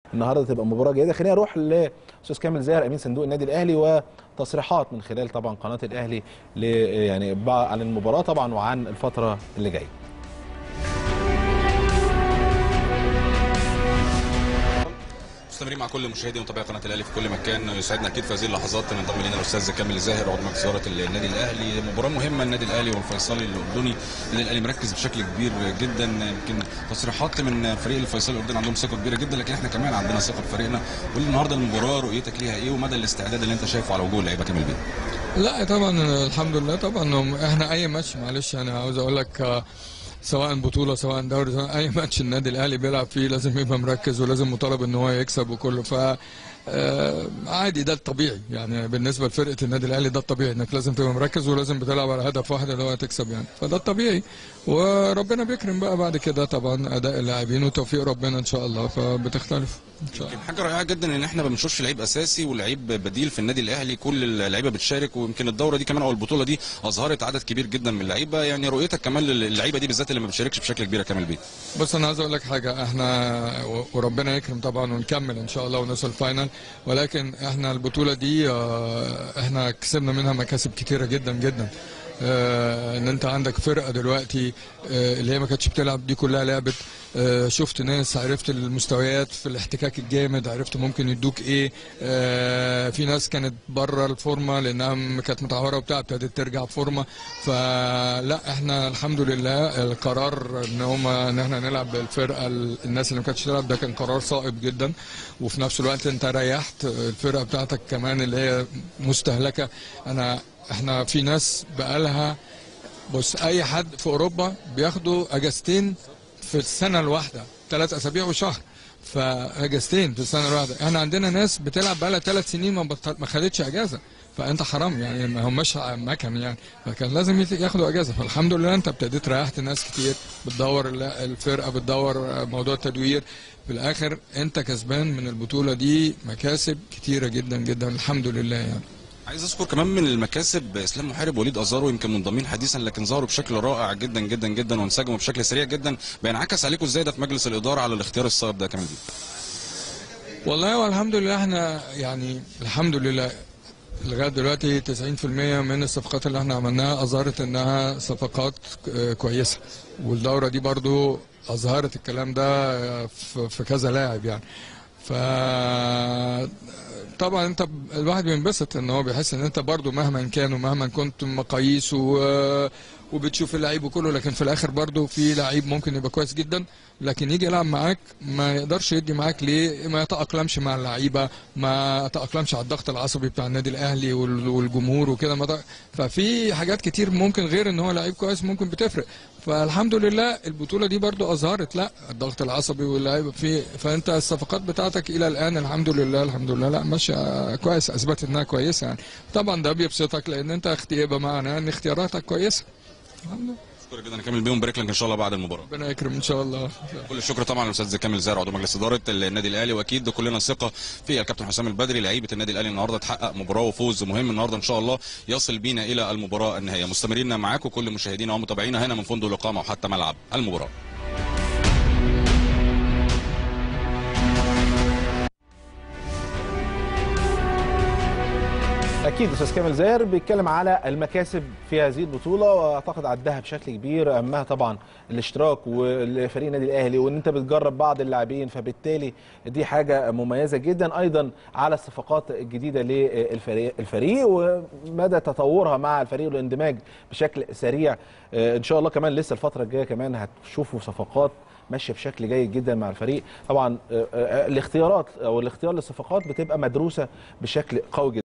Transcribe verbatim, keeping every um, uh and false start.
النهارده تبقى مباراه جيده. خلينا نروح لاستاذ كامل زاهر امين صندوق النادي الاهلي وتصريحات من خلال طبعا قناه الاهلي يعني عن المباراه طبعا وعن الفتره اللي جايه. مستمرين مع كل مشاهدي ومتابعي قناه الاهلي في كل مكان. يسعدنا اكيد في هذه اللحظات ان ينضم الينا الاستاذ كامل زاهر عضو مجلس اداره النادي الاهلي. مباراه مهمه النادي الاهلي والفيصلي الاردني. النادي الاهلي مركز بشكل كبير جدا، يمكن تصريحات من فريق الفيصلي الاردني عندهم ثقه كبيره جدا، لكن احنا كمان عندنا ثقه في فريقنا. قول لي النهارده المباراه رؤيتك ليها ايه ومدى الاستعداد اللي انت شايفه على وجوه اللعيبه كامل بيه؟ لا طبعا الحمد لله. طبعا احنا اي ماتش معلش انا عاوز اقول لك سواء بطوله سواء دوري سواء اي ماتش النادي الاهلي بيلعب فيه لازم يبقى مركز ولازم مطالب ان هو يكسب وكله. ف عادي ده الطبيعي يعني بالنسبه لفرقه النادي الاهلي، ده الطبيعي انك لازم تبقى مركز ولازم بتلعب على هدف واحد اللي هو تكسب يعني، فده الطبيعي. وربنا بيكرم بقى بعد كده طبعا اداء اللاعبين وتوفيق ربنا ان شاء الله، فبتختلف ان شاء الله. يمكن حاجه رائعه جدا ان احنا ما بنشوفش لعيب اساسي ولعيب بديل في النادي الاهلي، كل اللعيبه بتشارك، ويمكن الدوره دي كمان او البطوله دي اظهرت عدد كبير جدا من اللعيبه. يعني رؤيتك كمان للعيبه دي بالذات اللي ما بتشاركش بشكل كبير كامل بيه؟ بص انا عايز اقول لك حاجه، احنا وربنا يكرم طبعا ونكمل ان شاء الله ونوصل الفاينل، ولكن احنا البطوله دي احنا كسبنا منها مكاسب كتيره جدا جدا. آه ان انت عندك فرقه دلوقتي آه اللي هي ما كانتش بتلعب دي كلها لعبت. آه شفت ناس، عرفت المستويات في الاحتكاك الجامد، عرفت ممكن يدوك ايه. آه في ناس كانت بره الفورمه لانها كانت متعوره وبتاع ابتدت ترجع فورمه. فلا احنا الحمد لله القرار ان هم ان احنا نلعب بالفرقه الناس اللي ما كانتش تلعب ده كان قرار صائب جدا، وفي نفس الوقت انت ريحت الفرقه بتاعتك كمان اللي هي مستهلكه. انا احنا في ناس بقالها، بص اي حد في اوروبا بياخدوا اجازتين في السنه الواحده، ثلاث اسابيع وشهر، فاجازتين في السنه الواحده. احنا عندنا ناس بتلعب بقالها ثلاث سنين ما ما خدتش اجازه، فانت حرام يعني ما هماش مكن يعني، فكان لازم ياخدوا اجازه. فالحمد لله انت ابتديت ريحت ناس كتير، بتدور الفرقه بتدور موضوع التدوير، في الاخر انت كسبان من البطوله دي مكاسب كتيره جدا جدا الحمد لله يعني. عايز اذكر كمان من المكاسب اسلام محارب ووليد ازارو، يمكن منضمين حديثا لكن ظهروا بشكل رائع جدا جدا جدا وانسجموا بشكل سريع جدا. بينعكس عليكم ازاي ده في مجلس الاداره على الاختيار الصائب ده كمان دي؟ والله والحمد لله احنا يعني الحمد لله لغايه دلوقتي تسعين في المية من الصفقات اللي احنا عملناها اظهرت انها صفقات كويسه، والدوره دي برضو اظهرت الكلام ده في كذا لاعب يعني. ف طبعا انت الواحد بينبسط ان هو بيحس ان انت برضو مهما كان ومهما كنت مقاييس و... وبتشوف اللعيب وكله، لكن في الاخر برضو في لعيب ممكن يبقى كويس جدا لكن يجي يلعب معاك ما يقدرش يدي معاك ليه، ما يتاقلمش مع اللعيبه، ما يتاقلمش على الضغط العصبي بتاع النادي الاهلي والجمهور وكده. ففي حاجات كتير ممكن غير ان هو لعيب كويس ممكن بتفرق. فالحمد لله البطوله دي برضو اظهرت لا الضغط العصبي واللعيبه في، فانت الصفقات بتاعتك الى الان الحمد لله الحمد لله لا ماشيه كويس، اثبتت انها كويسه يعني. طبعا ده بيبسطك لان انت يبقى معناه ان اختياراتك كويسه. شكرا جدا كامل بيهم، بارك لك ان شاء الله بعد المباراه. ربنا يكرم ان شاء الله. كل الشكر طبعا للاستاذ كامل زاهر عضو مجلس اداره النادي الاهلي، واكيد كلنا ثقه في الكابتن حسام البدري لعيبه النادي الاهلي النهارده تحقق مباراه وفوز مهم النهارده ان شاء الله يصل بينا الى المباراه النهائيه. مستمرين معاكم كل مشاهدينا ومتابعينا هنا من فندق الاقامه وحتى ملعب المباراه. اكيد استاذ كامل زاهر بيتكلم على المكاسب في هذه البطوله، واعتقد عدها بشكل كبير، اهمها طبعا الاشتراك والفريق النادي الاهلي وان انت بتجرب بعض اللاعبين، فبالتالي دي حاجه مميزه جدا. ايضا على الصفقات الجديده للفريق الفريق ومدى تطورها مع الفريق والاندماج بشكل سريع ان شاء الله. كمان لسه الفتره الجايه كمان هتشوفوا صفقات ماشيه بشكل جيد جدا مع الفريق. طبعا الاختيارات او الاختيار للصفقات بتبقى مدروسه بشكل قوي جدا.